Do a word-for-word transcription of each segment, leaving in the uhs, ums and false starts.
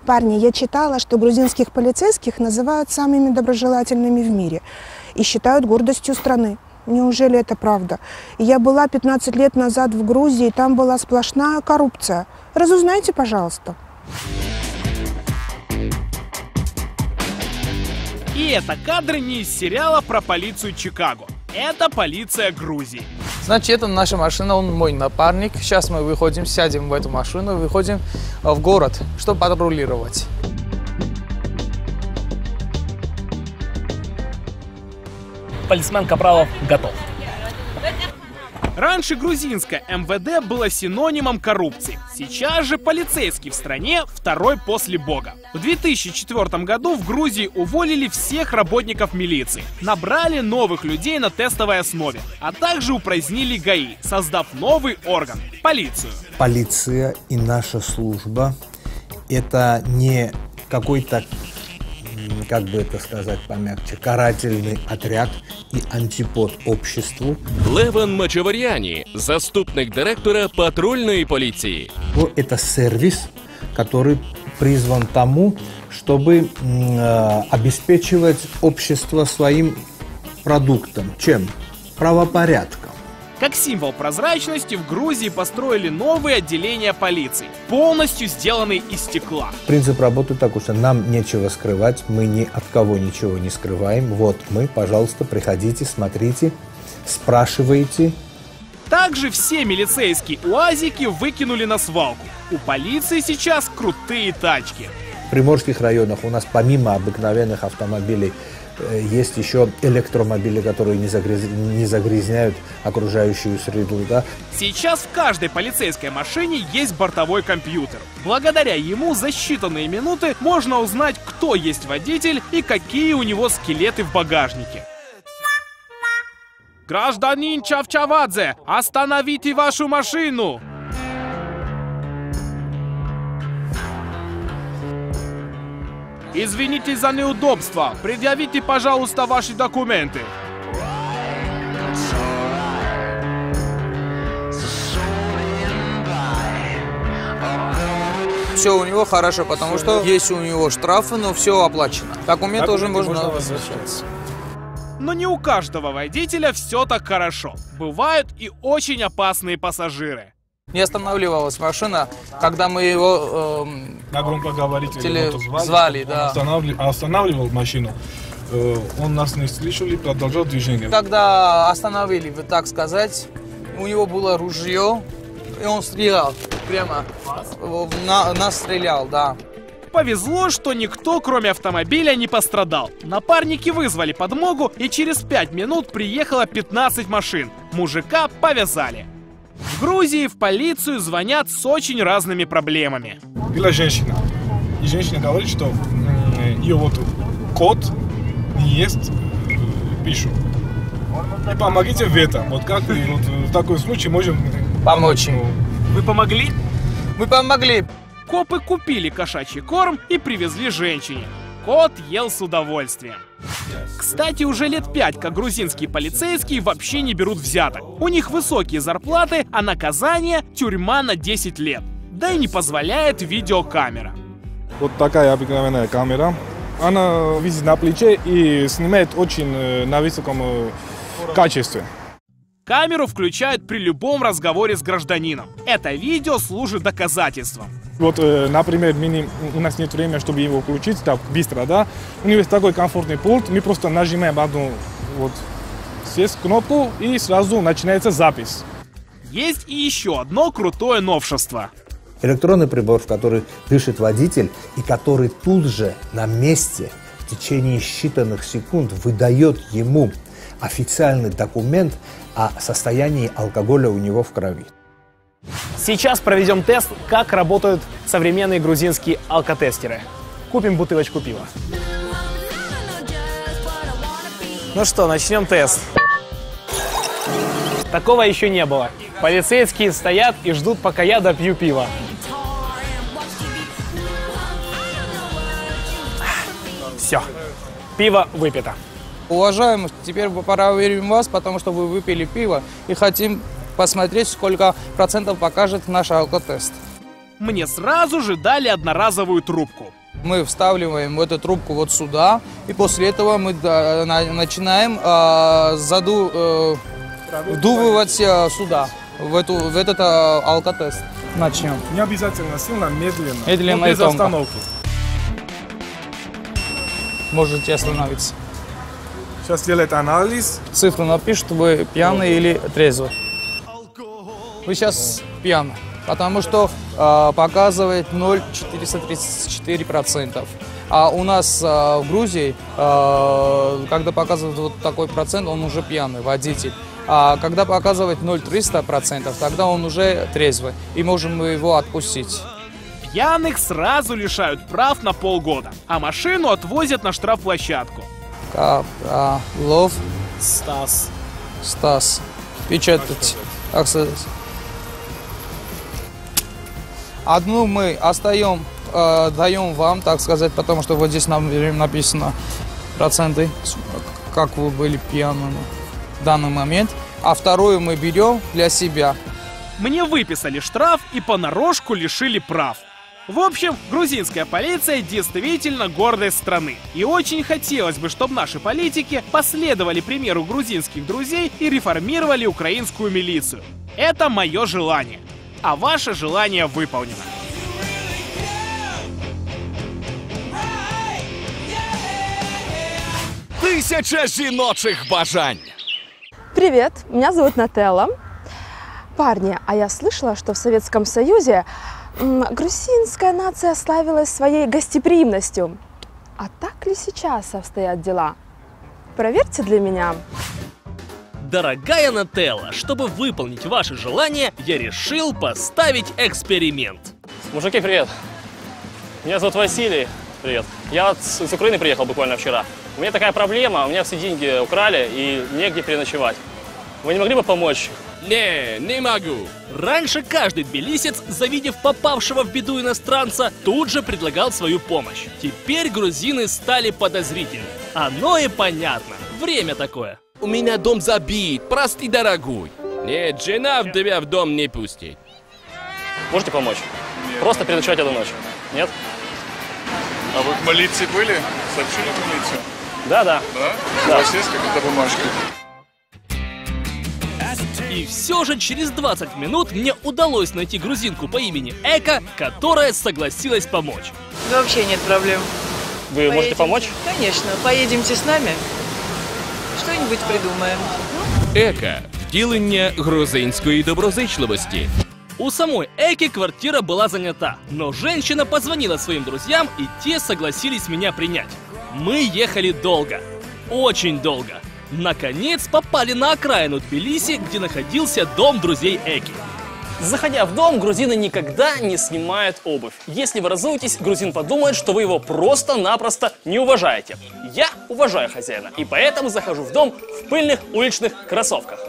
Парни, я читала, что грузинских полицейских называют самыми доброжелательными в мире и считают гордостью страны. Неужели это правда? Я была пятнадцать лет назад в Грузии, там была сплошная коррупция. Разузнайте, пожалуйста. И это кадры не из сериала про полицию Чикаго. Это полиция Грузии. Значит, это наша машина, он мой напарник. Сейчас мы выходим, сядем в эту машину и выходим в город, чтобы патрулировать. Полисмен Капралов готов. Раньше грузинское эм вэ дэ было синонимом коррупции. Сейчас же полицейский в стране второй после Бога. В две тысячи четвёртом году в Грузии уволили всех работников милиции, набрали новых людей на тестовой основе, а также упразднили ГАИ, создав новый орган – полицию. Полиция и наша служба – это не какой-то, как бы это сказать помягче, карательный отряд і антипод обществу. Леван Мачаваряні, заступник директора патрульної поліції. Это сервис, который призван тому, чтобы э, обеспечивать общество своим продуктом. Чем? Правопорядком. Как символ прозрачности в Грузии построили новые отделения полиции, полностью сделанные из стекла. Принцип работы такой, что нам нечего скрывать, мы ни от кого ничего не скрываем. Вот мы, пожалуйста, приходите, смотрите, спрашивайте. Также все милицейские уазики выкинули на свалку. У полиции сейчас крутые тачки. В приморских районах у нас помимо обыкновенных автомобилей есть еще электромобили, которые не, загряз... не загрязняют окружающую среду. Да? Сейчас в каждой полицейской машине есть бортовой компьютер. Благодаря ему за считанные минуты можно узнать, кто есть водитель и какие у него скелеты в багажнике. Гражданин Чавчавадзе, остановите вашу машину! Извините за неудобство. Предъявите, пожалуйста, ваши документы. Все у него хорошо, потому что есть у него штрафы, но все оплачено. Документы уже можно возвращаться. Но не у каждого водителя все так хорошо. Бывают и очень опасные пассажиры. Не останавливалась машина, когда мы его э, на громкоговорителе теле... звали, звали, да. останавливал, останавливал машину. Э, он нас не слышал и продолжал движение. Когда остановили, вот так сказать, у него было ружье, и он стрелял прямо, на, нас стрелял, да. Повезло, что никто, кроме автомобиля, не пострадал. Напарники вызвали подмогу, и через пять минут приехало пятнадцать машин. Мужика повязали. В Грузии в полицию звонят с очень разными проблемами. Была женщина. И женщина говорит, что ее вот кот не ест пищу. И помогите в этом. Вот как мы вот в таком случае можем помочь. Вы помогли? Мы помогли. Копы купили кошачий корм и привезли женщине. Кот ел с удовольствием. Кстати, уже лет пять, как грузинские полицейские вообще не берут взяток. У них высокие зарплаты, а наказание – тюрьма на десять лет. Да и не позволяет видеокамера. Вот такая обыкновенная камера. Она висит на плече и снимает очень на высоком качестве. Камеру включают при любом разговоре с гражданином. Это видео служит доказательством. Вот, например, мы, у нас нет времени, чтобы его включить так быстро, да? У него есть такой комфортный пульт, мы просто нажимаем одну вот здесь кнопку и сразу начинается запись. Есть и еще одно крутое новшество. Электронный прибор, в который дышит водитель и который тут же на месте в течение считанных секунд выдает ему официальный документ о состоянии алкоголя у него в крови. Сейчас проведем тест, как работают современные грузинские алкотестеры. Купим бутылочку пива. Ну что, начнем тест. Такого еще не было. Полицейские стоят и ждут, пока я допью пиво. Все, пиво выпито. Уважаемый, теперь проверим вас, потому что вы выпили пиво и хотим посмотреть, сколько процентов покажет наш алкотест. мне сразу же дали одноразовую трубку. Мы вставливаем эту трубку вот сюда, и после этого мы да, на, начинаем э, заду, э, вдувывать э, сюда, в, эту, в этот э, алкотест. Начнем. Не обязательно сильно, медленно. Медленно но без и тонко. остановки. Можете остановиться. Сейчас делает анализ. Цифру напишут, вы пьяный или трезвый. Вы сейчас пьяны, потому что э, показывает ноль целых четыреста тридцать четыре процента. А у нас э, в Грузии, э, когда показывает вот такой процент, он уже пьяный, водитель. А когда показывает ноль целых триста процентов, тогда он уже трезвый, и можем его отпустить. Пьяных сразу лишают прав на полгода, а машину отвозят на штрафплощадку. Капралов Стас. Стас. Печатать. Как сказать? Одну мы остаем, э, даем вам, так сказать, потому что вот здесь нам написано проценты, как вы были пьяны в данный момент. А вторую мы берем для себя. Мне выписали штраф и понарошку лишили прав. В общем, грузинская полиция действительно гордость страны. И очень хотелось бы, чтобы наши политики последовали примеру грузинских друзей и реформировали украинскую милицию. Это мое желание. А ваше желание выполнено. Тисяча жіночих бажань. Привет, меня зовут Нателла. Парни, а я слышала, что в Советском Союзе м, грузинская нация славилась своей гостеприимностью. А так ли сейчас обстоят дела? Проверьте для меня. Дорогая Нателла, чтобы выполнить ваше желание, я решил поставить эксперимент. Мужики, привет. Меня зовут Василий. Привет. Я вот с, с Украины приехал буквально вчера. У меня такая проблема, у меня все деньги украли и негде переночевать. Вы не могли бы помочь? Не, не могу. Раньше каждый тбилисец, завидев попавшего в беду иностранца, тут же предлагал свою помощь. Теперь грузины стали подозрительны. Оно и понятно. Время такое. У меня дом забит, прости, дорогой. Нет, жена в тебя в дом не пустит. Можете помочь? Нет. Просто переночевать одну ночь. Нет? А вы в милиции были? Сообщили в милицию? Да, да. Да? Да. У вас есть какая-то бумажка? И все же через двадцать минут мне удалось найти грузинку по имени Эка, которая согласилась помочь. Да вообще нет проблем. Вы Поедемте. можете помочь? Конечно. Поедемте с нами. Что-нибудь придумаем. Ека – втілення грузинської доброзичливості. У самой Эки квартира была занята, но женщина позвонила своим друзьям, и те согласились меня принять. Мы ехали долго. Очень долго. Наконец попали на окраину Тбилиси, где находился дом друзей Эки. Заходя в дом, грузины никогда не снимают обувь. Если вы разуетесь, грузин подумает, что вы его просто-напросто не уважаете. Я уважаю хозяина, и поэтому захожу в дом в пыльных уличных кроссовках.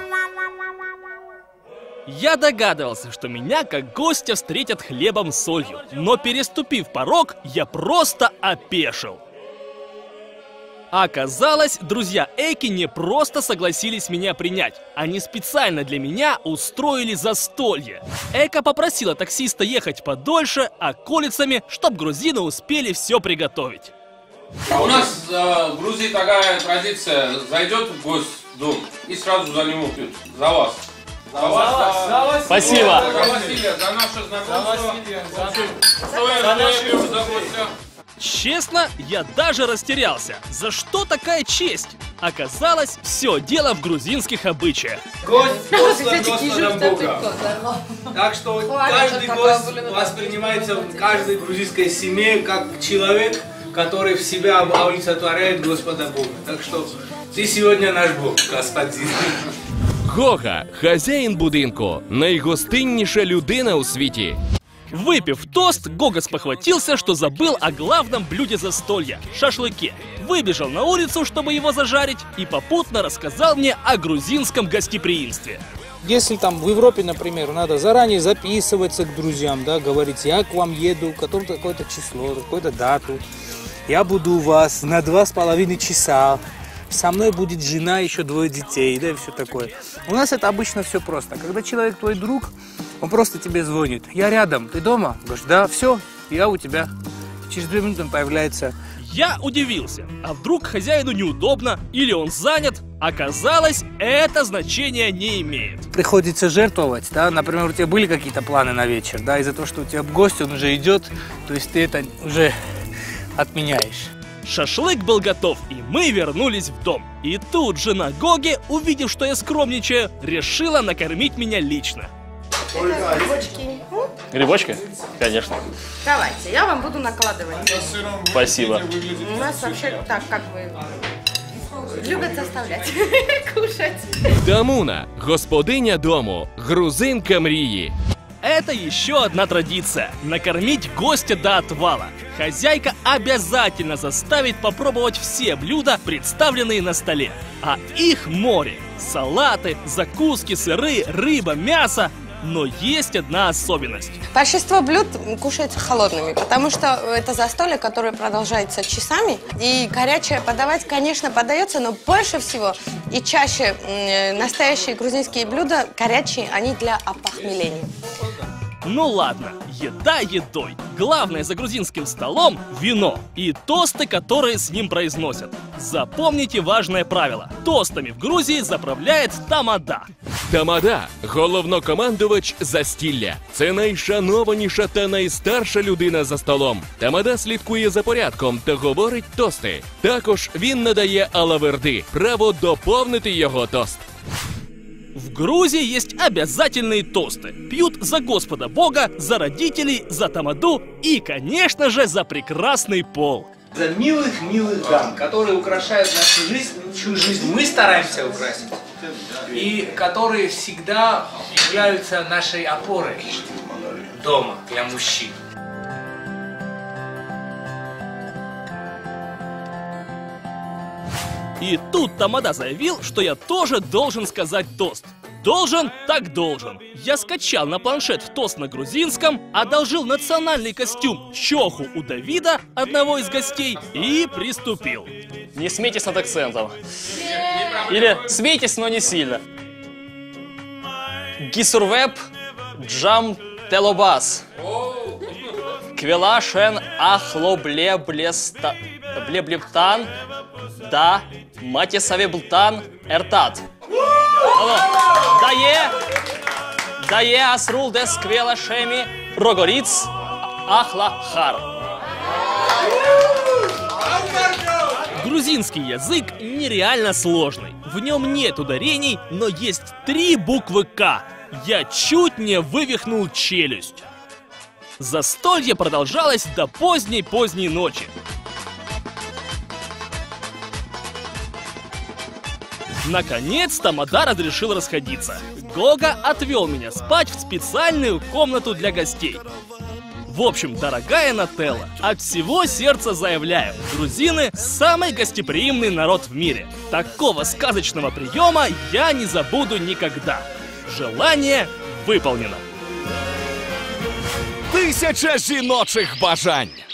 Я догадывался, что меня как гостя встретят хлебом с солью, но переступив порог, я просто опешил. Оказалось, друзья Эки не просто согласились меня принять, они специально для меня устроили застолье. Эка попросила таксиста ехать подольше, околицами, чтоб грузины успели все приготовить. А у нас э, в Грузии такая традиция: зайдет в гость в дом и сразу за него пьют. За вас. За, за вас, вас, за вас. Спасибо. За Василия, за наше знакомство. За наше знакомство. Честно, я даже растерялся. За что такая честь? Оказалось, все дело в грузинских обычаях. Гость послан Господом Богом. Так что каждый гость воспринимается в каждой грузинской семье как человек, который в себя олицетворяет Господа Бога. Так что ты сегодня наш Бог, господин. Гога – хазяїн будинку, найгостинніша людина у світі. Выпив тост, Гога спохватился, что забыл о главном блюде застолья – шашлыке. Выбежал на улицу, чтобы его зажарить, и попутно рассказал мне о грузинском гостеприимстве. Если там в Европе, например, надо заранее записываться к друзьям, да, говорить, я к вам еду, какое-то какое-то число, какую-то дату, я буду у вас на два с половиной часа, со мной будет жена, еще двое детей, да, и все такое. У нас это обычно все просто. Когда человек твой друг, Он просто тебе звонит. Я рядом, ты дома? Говоришь, да, все, я у тебя. Через две минуты он появляется. Я удивился. А вдруг хозяину неудобно или он занят? Оказалось, это значение не имеет. Приходится жертвовать, да, например, у тебя были какие-то планы на вечер, да, из-за того, что у тебя гость, он уже идет, то есть ты это уже отменяешь. Шашлык был готов, и мы вернулись в дом. И тут жена Гоги, увидев, что я скромничаю, решила накормить меня лично. Это грибочки. Грибочки? Конечно. Давайте, я вам буду накладывать. Спасибо. У нас вообще так, как бы, любят заставлять кушать. Дамуна – господиня дому, грузинка мрії. Это еще одна традиция – накормить гостя до отвала. Хозяйка обязательно заставит попробовать все блюда, представленные на столе. А их море – салаты, закуски, сыры, рыба, мясо. Но есть одна особенность. Большинство блюд кушается холодными, потому что это застолье, которое продолжается часами. И горячее подавать, конечно, подается, но больше всего и чаще э, настоящие грузинские блюда горячие, они для опохмеления. Ну ладно, еда едой. Главное за грузинским столом – вино и тосты, которые с ним произносят. Запомните важное правило. Тостами в Грузии заправляет тамада. Тамада – головнокомандувач застілля. Це найшанованіша та найстарша людина за столом. Тамада слідкує за порядком та говорить тости. Також він надає алаверди – право доповнити його тост. В Грузии есть обязательные тосты. Пьют за Господа Бога, за родителей, за тамаду и, конечно же, за прекрасный пол. За милых-милых дам, которые украшают нашу жизнь, чью жизнь мы стараемся украсить, и которые всегда являются нашей опорой дома для мужчин. И тут тамада заявил, что я тоже должен сказать тост. Должен, так должен. Я скачал на планшет тост на грузинском, одолжил национальный костюм чоху у Давида, одного из гостей, и приступил. Не смейтесь над акцентом. Или смейтесь, но не сильно. Гисурвеб джам телобас. Квелашен ахлоблеблеста... Блеблептан. Да, матисавеблтан эртат. Дае, дае асрул дес квелашеми прогориц ахлахар. Грузинский язык нереально сложный. В нем нет ударений, но есть три буквы «К». Я чуть не вывихнул челюсть. Застолье продолжалось до поздней-поздней ночи. Наконец, тамада разрешил расходиться. Гога отвел меня спать в специальную комнату для гостей. В общем, дорогая Нателла, от всего сердца заявляю, грузины – самый гостеприимный народ в мире. Такого сказочного приема я не забуду никогда. Желание выполнено. Тисяча жіночих бажань.